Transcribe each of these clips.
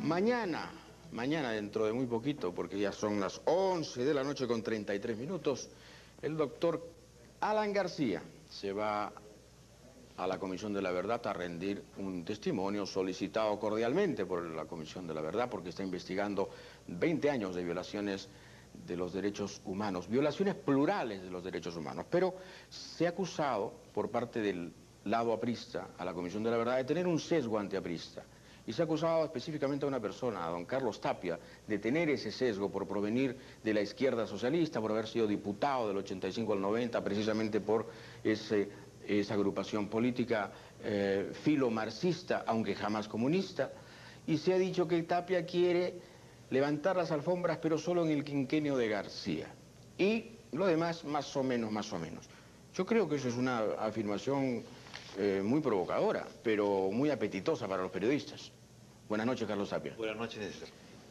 Mañana dentro de muy poquito, porque ya son las 11 de la noche con 33 minutos, el doctor Alan García se va a la Comisión de la Verdad a rendir un testimonio solicitado cordialmente por la Comisión de la Verdad, porque está investigando 20 años de violaciones de los derechos humanos, violaciones plurales de los derechos humanos, pero se ha acusado por parte del lado aprista a la Comisión de la Verdad de tener un sesgo antiaprista. Y se ha acusado específicamente a una persona, a don Carlos Tapia, de tener ese sesgo por provenir de la izquierda socialista, por haber sido diputado del 85 al 90, precisamente por esa agrupación política filo-marxista, aunque jamás comunista. Y se ha dicho que Tapia quiere levantar las alfombras, pero solo en el quinquenio de García. Y lo demás, más o menos, más o menos. Yo creo que eso es una afirmación muy provocadora, pero muy apetitosa para los periodistas. Buenas noches, Carlos Tapia. Buenas noches, Néstor.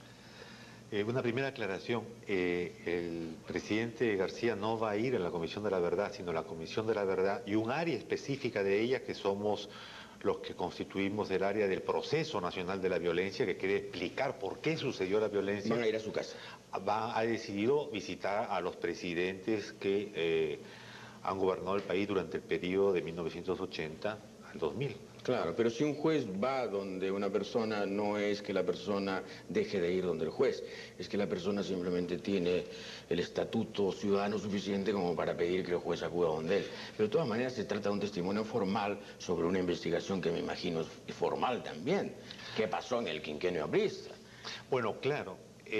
Una primera aclaración. El presidente García no va a ir a la Comisión de la Verdad, sino a la Comisión de la Verdad y un área específica de ella, que somos los que constituimos el área del Proceso Nacional de la Violencia, que quiere explicar por qué sucedió la violencia. Van a ir a su casa. Ha decidido visitar a los presidentes que han gobernado el país durante el periodo de 1980 al 2000. Claro, pero si un juez va donde una persona, no es que la persona deje de ir donde el juez, es que la persona simplemente tiene el estatuto ciudadano suficiente como para pedir que el juez acuda donde él. Pero de todas maneras se trata de un testimonio formal sobre una investigación que me imagino es formal también. ¿Qué pasó en el quinquenio aprista? Bueno, claro,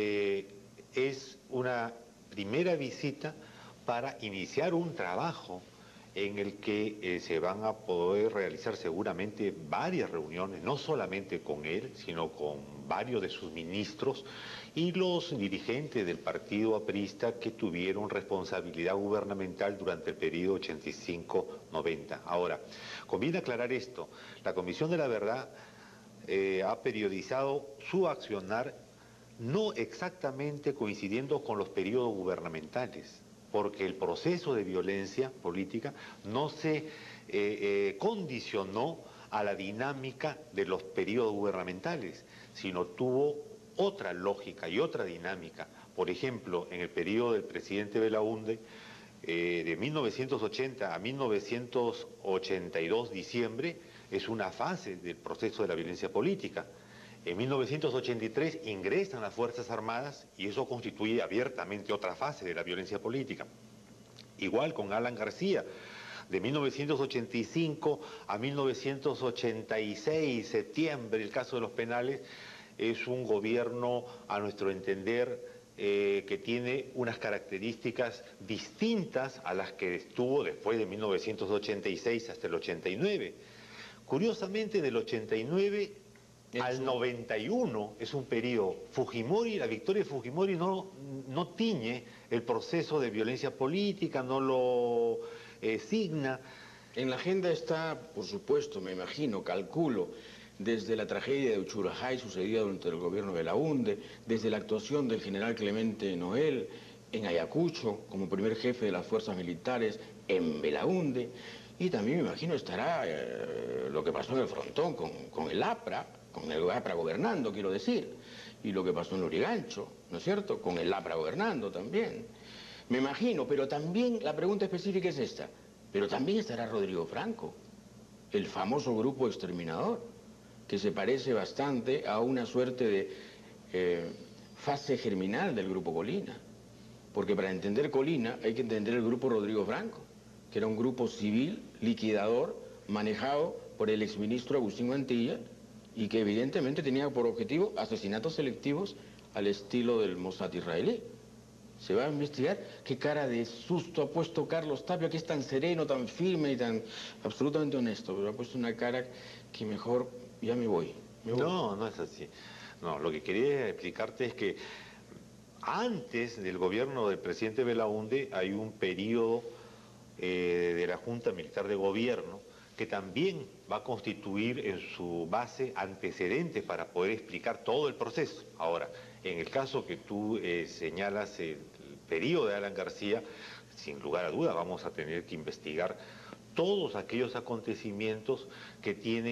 es una primera visita para iniciar un trabajo en el que se van a poder realizar seguramente varias reuniones, no solamente con él, sino con varios de sus ministros y los dirigentes del partido aprista que tuvieron responsabilidad gubernamental durante el periodo 85-90. Ahora, conviene aclarar esto: la Comisión de la Verdad ha periodizado su accionar no exactamente coincidiendo con los periodos gubernamentales, porque el proceso de violencia política no se condicionó a la dinámica de los periodos gubernamentales, sino tuvo otra lógica y otra dinámica. Por ejemplo, en el periodo del presidente Belaúnde, de 1980 a 1982 diciembre, es una fase del proceso de la violencia política. En 1983 ingresan las Fuerzas Armadas y eso constituye abiertamente otra fase de la violencia política. Igual con Alan García, de 1985 a 1986, septiembre, el caso de los penales, es un gobierno, a nuestro entender, que tiene unas características distintas a las que estuvo después de 1986 hasta el 89. Curiosamente, del 89 al 91 es un periodo. Fujimori, la victoria de Fujimori no tiñe el proceso de violencia política, no lo signa. En la agenda está, por supuesto, me imagino, calculo, desde la tragedia de Uchurajay sucedida durante el gobierno de Belaúnde, desde la actuación del general Clemente Noel en Ayacucho como primer jefe de las fuerzas militares en Belaúnde, y también me imagino estará lo que pasó en el frontón con el APRA, con el APRA gobernando, quiero decir, y lo que pasó en Lurigancho, ¿no es cierto?, con el APRA gobernando también. Me imagino, pero también la pregunta específica es esta: pero también estará Rodrigo Franco, el famoso grupo exterminador, que se parece bastante a una suerte de fase germinal del grupo Colina. Porque para entender Colina hay que entender el grupo Rodrigo Franco, que era un grupo civil, liquidador, manejado por el exministro Agustín Mantilla, y que evidentemente tenía por objetivo asesinatos selectivos al estilo del Mossad israelí. Se va a investigar qué cara de susto ha puesto Carlos Tapia, que es tan sereno, tan firme y tan absolutamente honesto, pero ha puesto una cara que mejor ya me voy. No, no es así. No, lo que quería explicarte es que antes del gobierno del presidente Belaúnde hay un periodo de la Junta Militar de Gobierno que también va a constituir en su base antecedentes para poder explicar todo el proceso. Ahora, en el caso que tú señalas, el periodo de Alan García, sin lugar a duda vamos a tener que investigar todos aquellos acontecimientos que tienen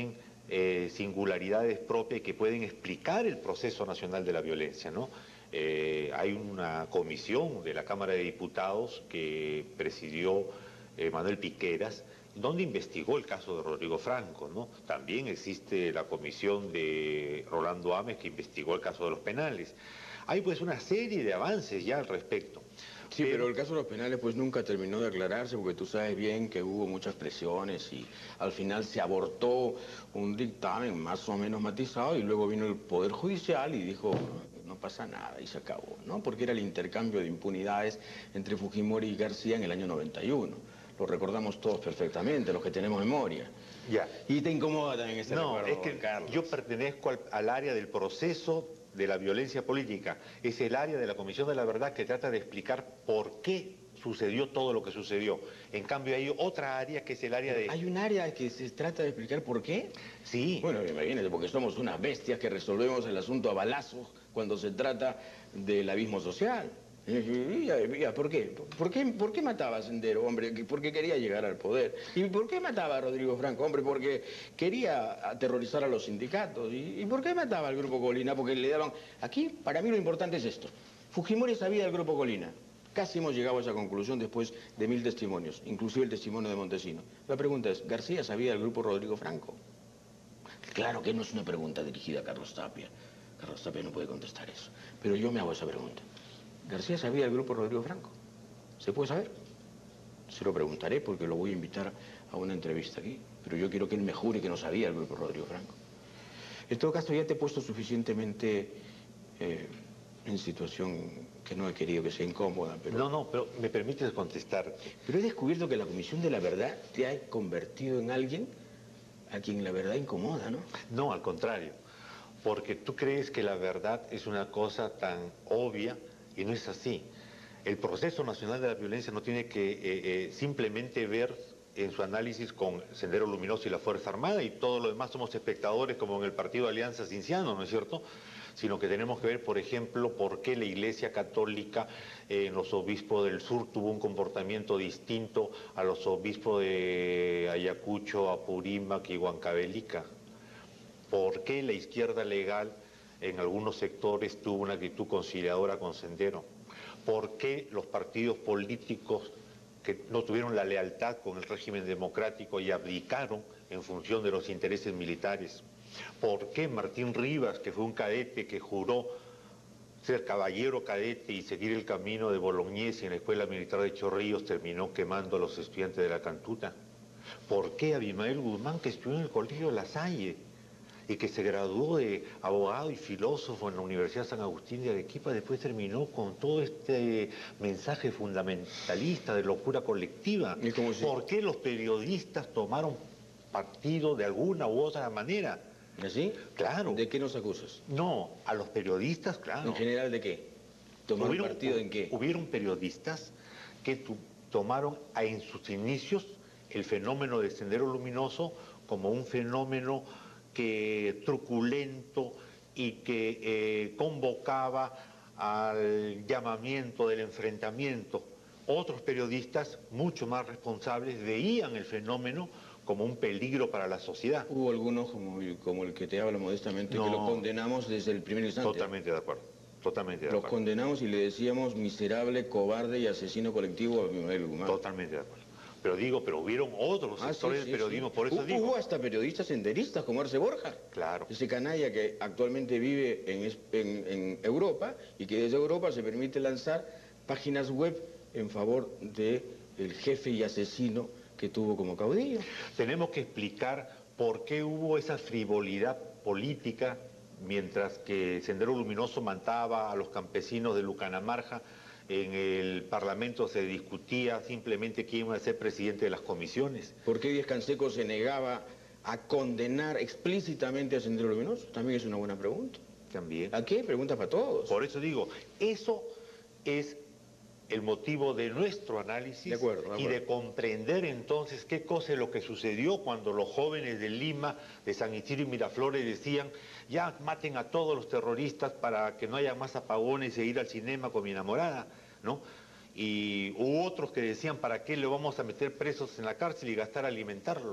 singularidades propias que pueden explicar el proceso nacional de la violencia, ¿no? Hay una comisión de la Cámara de Diputados que presidió Manuel Piqueras, donde investigó el caso de Rodrigo Franco, ¿no? También existe la comisión de Rolando Ames que investigó el caso de los penales. Hay pues una serie de avances ya al respecto. Sí, pero el caso de los penales pues nunca terminó de aclararse porque tú sabes bien que hubo muchas presiones y al final se abortó un dictamen más o menos matizado y luego vino el Poder Judicial y dijo no pasa nada y se acabó, ¿no? Porque era el intercambio de impunidades entre Fujimori y García en el año 91. Lo recordamos todos perfectamente, los que tenemos memoria. Ya. Y te incomoda también ese recuerdo, No, es que Carlos. yo pertenezco al área del proceso de la violencia política. Es el área de la Comisión de la Verdad que trata de explicar por qué sucedió todo lo que sucedió. En cambio hay otra área que es el área de... ¿Hay un área que se trata de explicar por qué? Sí. Bueno, imagínate, porque somos unas bestias que resolvemos el asunto a balazos cuando se trata del abismo social. ¿Por qué? ¿Por qué mataba a Sendero, hombre? Porque quería llegar al poder. ¿Y por qué mataba a Rodrigo Franco, hombre? Porque quería aterrorizar a los sindicatos. ¿Y por qué mataba al Grupo Colina? Porque le daban... Aquí, para mí lo importante es esto. Fujimori sabía del Grupo Colina. Casi hemos llegado a esa conclusión después de 1000 testimonios, inclusive el testimonio de Montesino. La pregunta es, ¿García sabía del Grupo Rodrigo Franco? Claro que no es una pregunta dirigida a Carlos Tapia. Carlos Tapia no puede contestar eso. Pero yo me hago esa pregunta. ¿García sabía del Grupo Rodrigo Franco? ¿Se puede saber? Se lo preguntaré porque lo voy a invitar a una entrevista aquí. Pero yo quiero que él me jure que no sabía del Grupo Rodrigo Franco. En todo caso, ya te he puesto suficientemente en situación que no he querido que sea incómoda, pero... No, pero me permites contestar. Pero he descubierto que la Comisión de la Verdad te ha convertido en alguien a quien la verdad incomoda, ¿no? No, al contrario. Porque tú crees que la verdad es una cosa tan obvia y no es así. El proceso nacional de la violencia no tiene que simplemente ver en su análisis con Sendero Luminoso y la Fuerza Armada y todo lo demás somos espectadores como en el Partido Alianza Cinciano, ¿no es cierto? Sino que tenemos que ver, por ejemplo, por qué la Iglesia Católica en los obispos del sur tuvo un comportamiento distinto a los obispos de Ayacucho, Apurímac y Huancavelica. ¿Por qué la izquierda legal en algunos sectores tuvo una actitud conciliadora con Sendero? ¿Por qué los partidos políticos que no tuvieron la lealtad con el régimen democrático y abdicaron en función de los intereses militares? ¿Por qué Martín Rivas, que fue un cadete que juró ser caballero cadete y seguir el camino de Bolognesi en la Escuela Militar de Chorrillos, terminó quemando a los estudiantes de la Cantuta? ¿Por qué Abimael Guzmán, que estudió en el Colegio La Salle y que se graduó de abogado y filósofo en la Universidad San Agustín de Arequipa, después terminó con todo este mensaje fundamentalista de locura colectiva? ¿Por qué los periodistas tomaron partido de alguna u otra manera? ¿Así? Claro. ¿De qué nos acusas? No, a los periodistas, claro. ¿En general de qué? ¿Tomaron partido en qué? Hubieron periodistas que tomaron en sus inicios el fenómeno del Sendero Luminoso como un fenómeno truculento y que convocaba al llamamiento del enfrentamiento. Otros periodistas, mucho más responsables, veían el fenómeno como un peligro para la sociedad. Hubo algunos, como el que te habla modestamente, que lo condenamos desde el primer instante. Totalmente de acuerdo. Totalmente de acuerdo. Los condenamos y le decíamos miserable, cobarde y asesino colectivo a Abimael Guzmán. Totalmente de acuerdo. Pero hubieron otros sectores del periodismo, por eso digo. Hubo hasta periodistas senderistas como Arce Borja. Claro. Ese canalla que actualmente vive en Europa y que desde Europa se permite lanzar páginas web en favor del jefe y asesino que tuvo como caudillo. Tenemos que explicar por qué hubo esa frivolidad política mientras que Sendero Luminoso mataba a los campesinos de Lucanamarja. En el Parlamento se discutía simplemente quién iba a ser presidente de las comisiones. ¿Por qué Díaz Canseco se negaba a condenar explícitamente a Sendero Luminoso? También es una buena pregunta. También. ¿A qué? Pregunta para todos. Por eso digo, eso es el motivo de nuestro análisis de acuerdo. Y de comprender entonces qué cosa es lo que sucedió cuando los jóvenes de Lima, de San Isidro y Miraflores decían ya maten a todos los terroristas para que no haya más apagones e ir al cinema con mi enamorada, ¿no? Y hubo otros que decían, ¿para qué le vamos a meter presos en la cárcel y gastar alimentarlos?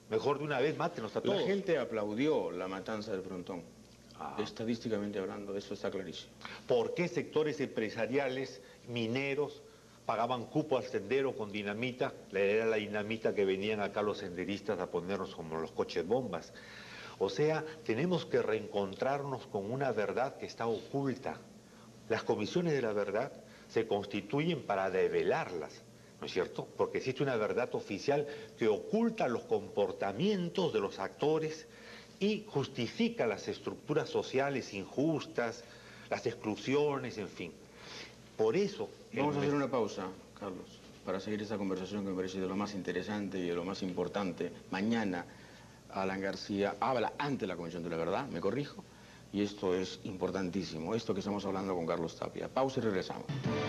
Mejor de una vez mátenos a todos. La gente aplaudió la matanza del Frontón. Ah. Estadísticamente hablando, eso está clarísimo. ¿Por qué sectores empresariales, mineros, pagaban cupo al sendero con dinamita? Era la dinamita que venían acá los senderistas a ponernos como los coches bombas. O sea, tenemos que reencontrarnos con una verdad que está oculta. Las comisiones de la verdad se constituyen para develarlas, ¿no es cierto? Porque existe una verdad oficial que oculta los comportamientos de los actores y justifica las estructuras sociales injustas, las exclusiones, en fin. Por eso... Vamos a hacer una pausa, Carlos, para seguir esta conversación que me parece de lo más interesante y de lo más importante. Mañana Alan García habla ante la Comisión de la Verdad, me corrijo, y esto es importantísimo, esto que estamos hablando con Carlos Tapia. Pausa y regresamos.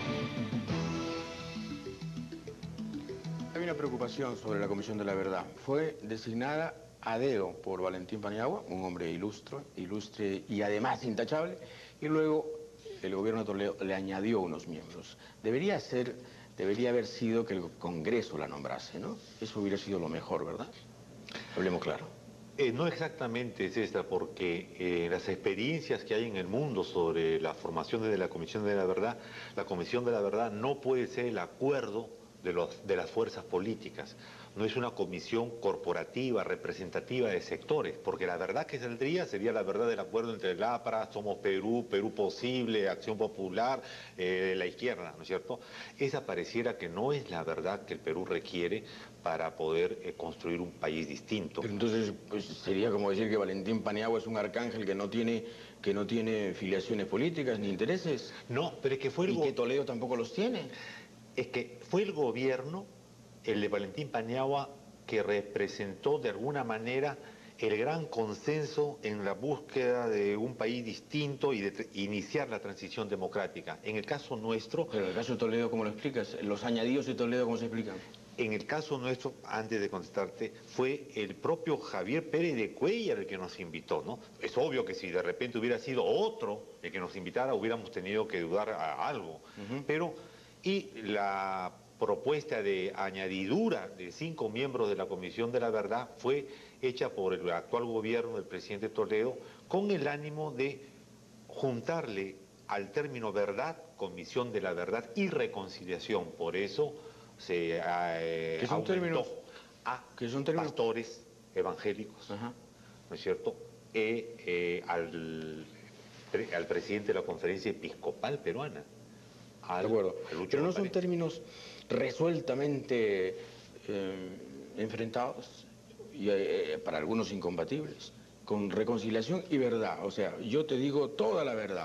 Hay una preocupación sobre la Comisión de la Verdad. Fue designada a dedo por Valentín Paniagua, un hombre ilustre y además intachable, y luego el gobierno de Toledo le añadió unos miembros. Debería haber sido que el Congreso la nombrase, ¿no? Eso hubiera sido lo mejor, ¿verdad? Hablemos claro. No exactamente, César, porque las experiencias que hay en el mundo sobre la formación de la Comisión de la Verdad no puede ser el acuerdo de las fuerzas políticas. No es una comisión corporativa, representativa de sectores, porque la verdad que saldría sería la verdad del acuerdo entre el APRA, Somos Perú, Perú Posible, Acción Popular, la izquierda, ¿no es cierto? Esa pareciera que no es la verdad que el Perú requiere para poder construir un país distinto. Pero entonces, pues, sería como decir que Valentín Paniagua es un arcángel que no tiene filiaciones políticas ni intereses. No, pero es que fue el... Y que Toledo tampoco los tiene. Es que fue el gobierno, el de Valentín Paniagua, que representó de alguna manera el gran consenso en la búsqueda de un país distinto y de iniciar la transición democrática. En el caso nuestro... Pero en el caso de Toledo, ¿cómo lo explicas? Los añadidos de Toledo, ¿cómo se explican? En el caso nuestro, antes de contestarte, fue el propio Javier Pérez de Cuéllar el que nos invitó, ¿no? Es obvio que si de repente hubiera sido otro el que nos invitara, hubiéramos tenido que dudar a algo. Pero... Y la propuesta de añadidura de 5 miembros de la Comisión de la Verdad fue hecha por el actual gobierno del presidente Toledo con el ánimo de juntarle al término verdad, Comisión de la Verdad y reconciliación. Por eso se ¿Qué son términos? A ¿Qué son términos? Pastores evangélicos, Ajá. ¿no es cierto? Al presidente de la Conferencia Episcopal Peruana. De acuerdo. Pero no son términos resueltamente enfrentados y para algunos incompatibles, con reconciliación y verdad. O sea, yo te digo toda la verdad.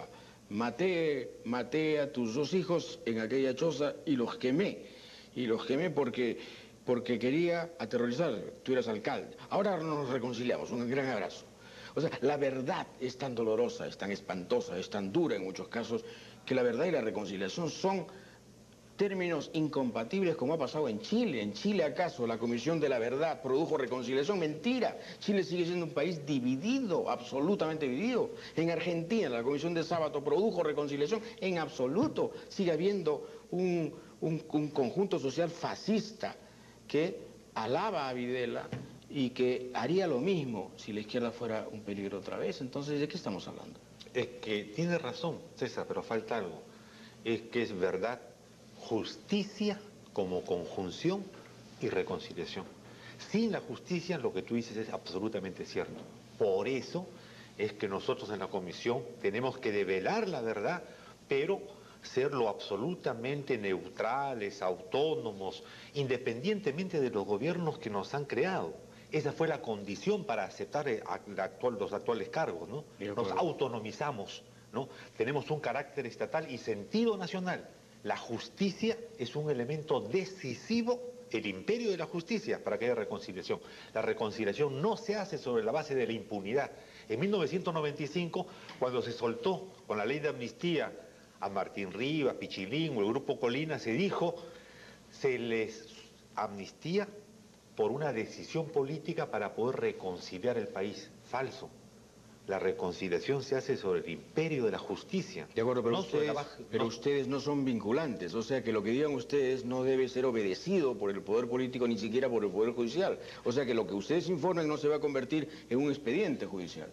Maté a tus 2 hijos en aquella choza y los quemé. Y los quemé porque quería aterrorizar. Tú eras alcalde. Ahora nos reconciliamos. Un gran abrazo. O sea, la verdad es tan dolorosa, es tan espantosa, es tan dura en muchos casos, que la verdad y la reconciliación son términos incompatibles, como ha pasado en Chile. ¿En Chile acaso la Comisión de la Verdad produjo reconciliación? Mentira. Chile sigue siendo un país dividido, absolutamente dividido. En Argentina la Comisión de Sábato produjo reconciliación. En absoluto. Sigue habiendo un conjunto social fascista que alaba a Videla y que haría lo mismo si la izquierda fuera un peligro otra vez. Entonces, ¿de qué estamos hablando? Es que tiene razón, César, pero falta algo. Es que es verdad, justicia como conjunción y reconciliación. Sin la justicia, lo que tú dices es absolutamente cierto. Por eso es que nosotros en la comisión tenemos que develar la verdad, pero ser lo absolutamente neutrales, autónomos, independientemente de los gobiernos que nos han creado. Esa fue la condición para aceptar los actuales cargos, ¿no? Nos autonomizamos, ¿no? Tenemos un carácter estatal y sentido nacional. La justicia es un elemento decisivo, el imperio de la justicia, para que haya reconciliación. La reconciliación no se hace sobre la base de la impunidad. En 1995, cuando se soltó con la ley de amnistía a Martín Rivas, Pichilín o el Grupo Colina, se dijo, se les amnistía por una decisión política para poder reconciliar el país. Falso. la reconciliación se hace sobre el imperio de la justicia. De acuerdo, pero, no ustedes no son vinculantes, o sea que lo que digan ustedes no debe ser obedecido por el poder político ni siquiera por el poder judicial. O sea que lo que ustedes informen no se va a convertir en un expediente judicial.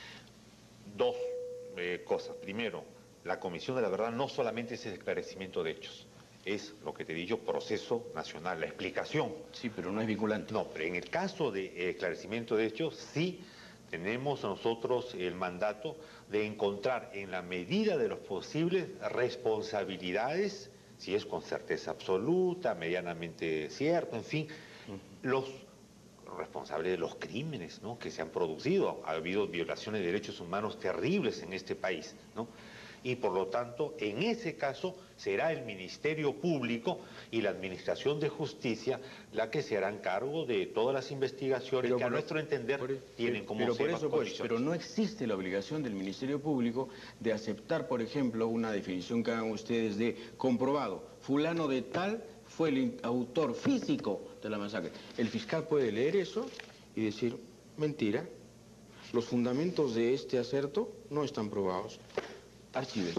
Dos cosas. Primero, la Comisión de la Verdad no solamente es el esclarecimiento de hechos, es lo que te he dicho, proceso nacional, la explicación. Sí, pero no es vinculante. No, pero en el caso de esclarecimiento de hechos, sí tenemos nosotros el mandato de encontrar en la medida de los posibles responsabilidades, si es con certeza absoluta, medianamente cierto, en fin, los responsables de los crímenes, ¿no?, que se han producido. Ha habido violaciones de derechos humanos terribles en este país, ¿no? Y por lo tanto, en ese caso, será el Ministerio Público y la Administración de Justicia la que se harán cargo de todas las investigaciones que a nuestro entender tienen como pero no existe la obligación del Ministerio Público de aceptar, por ejemplo, una definición que hagan ustedes de comprobado, fulano de tal fue el autor físico de la masacre. El fiscal puede leer eso y decir, mentira, los fundamentos de este aserto no están probados. Archívese.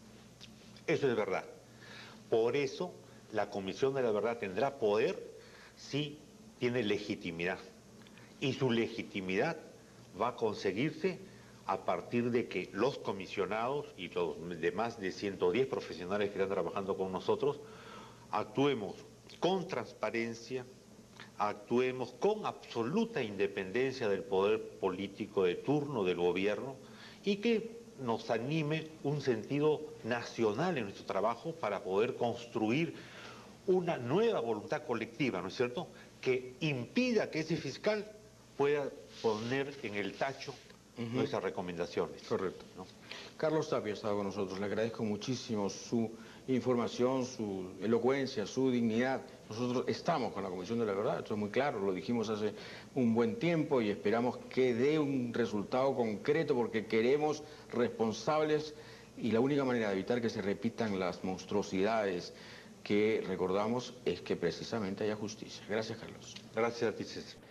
Eso es verdad. Por eso la Comisión de la Verdad tendrá poder si tiene legitimidad. Y su legitimidad va a conseguirse a partir de que los comisionados y los demás de 110 profesionales que están trabajando con nosotros actuemos con transparencia, actuemos con absoluta independencia del poder político de turno del gobierno y que nos anime un sentido nacional en nuestro trabajo para poder construir una nueva voluntad colectiva, ¿no es cierto?, que impida que ese fiscal pueda poner en el tacho nuestras recomendaciones. Correcto. ¿No? Carlos Tapia ha estado con nosotros. Le agradezco muchísimo su información, su elocuencia, su dignidad. Nosotros estamos con la Comisión de la Verdad, esto es muy claro, lo dijimos hace un buen tiempo y esperamos que dé un resultado concreto porque queremos responsables y la única manera de evitar que se repitan las monstruosidades que recordamos es que precisamente haya justicia. Gracias, Carlos. Gracias a ti, César.